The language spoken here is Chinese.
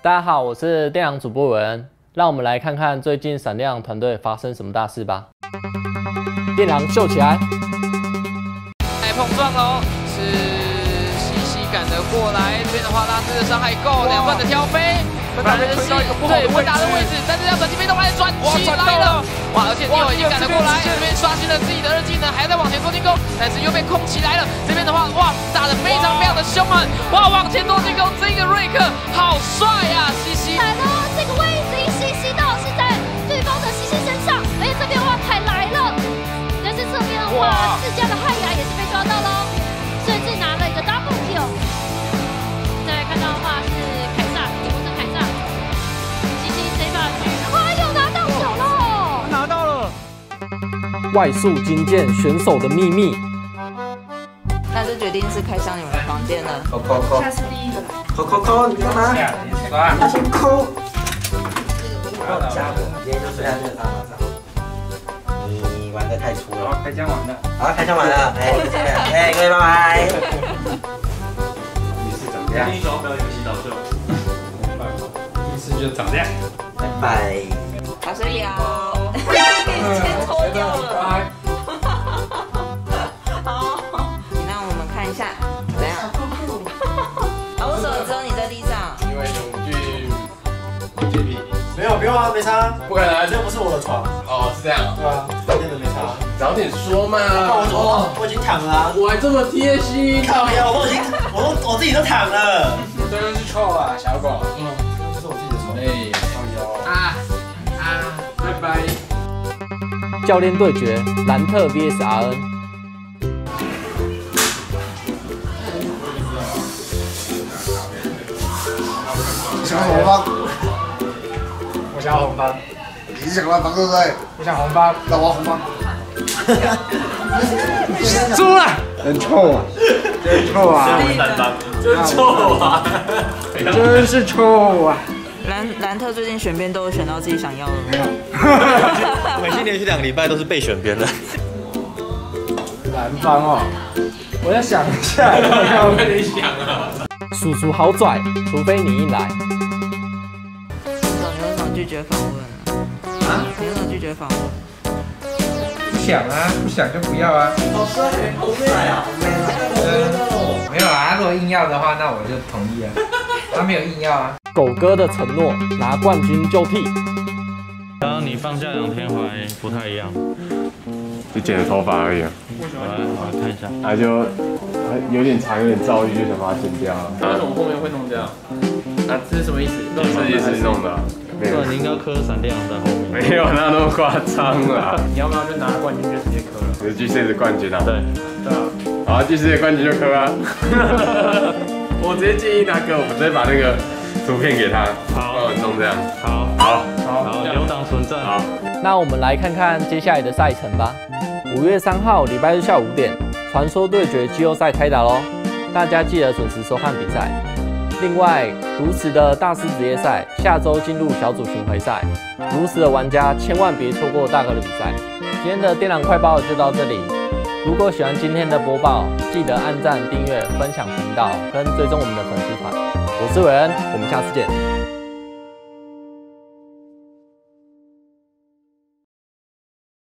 大家好，我是电狼主播韦恩，让我们来看看最近闪亮团队发生什么大事吧。电狼秀起来！ 来碰撞喽，是西西赶得过来，这边的话拉兹的伤害够，2段的挑飞，温达的是对温达的位置，但是要转机被动来转起来了，哇！而且迪欧已经赶得过来，这边刷新了自己的2技能，还在往前做进攻，但是又被空起来了。这边的话，哇，打得非常的凶狠，哇，往前做进攻，这个瑞克好帅呀，西西！ 来了，这个位置一西西到是在对方的西西身上，而且这边的话凯来了，但是这边的话，自家的汉雅也是被抓到喽，甚至拿了一个 double kill。再来看到的话是凯撒，结果是凯撒，西西这把局，哇，又拿到手了， 拿到了。 外宿金剑选手的秘密。 那就决定是开箱你们的房间了。 扣， 下次第一个。 扣，你干嘛？你要先扣。 今天就睡在这个沙发上。你玩的太粗了。 开箱完了。 好，开箱完了。哎，再见。哎，各位拜拜。 你是长这样。 英雄不要有洗澡秀。 意思就长这样。 拜拜。 打水疗。先抽掉了。好，那我们看一下，怎样？啊，为什么只有你在地上？ 因为永俊洁癖。 没有，不用啊，没差。 不可能， 这又不是我的床。 哦，是这样。 对啊，真的没差。 早点说嘛。 我已经躺了啊。 我还这么贴心。 靠呀，我自己都躺了。 这就是臭啊，小狗。 这是我自己的床。 哎，拜拜。 教练对决：兰特 vs RN。 想红方， 我想要红方。 你是想蓝方对不对？ 我想红方。 那我要红方。 输了。真臭啊！真臭啊！ 真臭啊！ 真是臭啊！ 兰特最近选边都有选到自己想要的没有？ 我已经连续2个礼拜都是被选边了。 蓝方哦，我要想一下。 我跟你想啊。 叔叔好拽，除非你硬来。 你为什么拒绝访问啊？你为什么拒绝访问？ 不想啊，不想就不要啊。 好帅，好帅啊！ 没有啊，如果硬要的话，那我就同意啊。他没有硬要啊。 狗哥的承诺，拿冠军就替。 刚刚你放假2天回来不太一样， 就剪了头发而已啊。 我来看一下。 他就有点长，有点躁郁，就想把它剪掉。 为什么后面会弄这样？ 啊，这是什么意思？这也是弄的。 对，你应该磕闪电狼在后面。 没有那么夸张啦。 你要不要就拿冠军就直接磕了？ 是巨蟹的冠军啊。 对。 对啊。 好，巨蟹的冠军就磕啊。我直接建议他哥，我们直接把那个图片给他。 好， 弄这样。 好，留档存证。 好。 那我们来看看接下来的赛程吧。5月3号礼拜日下午5点，传说对决季后赛开打喽！大家记得准时收看比赛。另外，如此的大师职业赛下周进入小组巡回赛，如此的玩家千万别错过大哥的比赛。今天的电狼快报就到这里。如果喜欢今天的播报，记得按赞、订阅、分享频道跟追踪我们的粉丝团。我是韦恩，我们下次见。